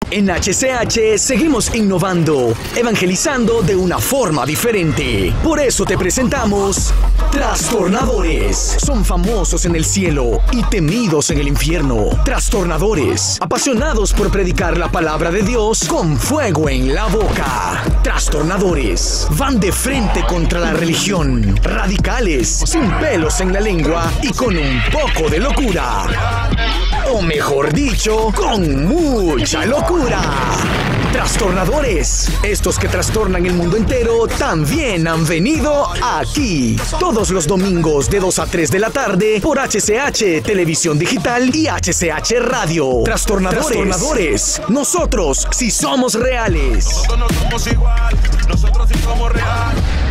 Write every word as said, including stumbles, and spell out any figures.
En H C H seguimos innovando, evangelizando de una forma diferente. Por eso te presentamos Trastornadores. Son famosos en el cielo y temidos en el infierno. Trastornadores, apasionados por predicar la palabra de Dios con fuego en la boca. Trastornadores, van de frente contra la religión. Radicales, sin pelos en la lengua y con un poco de locura. O mejor dicho, con mucha locura. Trastornadores, estos que trastornan el mundo entero, también han venido aquí. Todos los domingos de dos a tres de la tarde por H C H Televisión Digital y H C H Radio. Trastornadores, Trastornadores. Nosotros sí somos reales. Nosotros no somos igual, nosotros sí somos reales.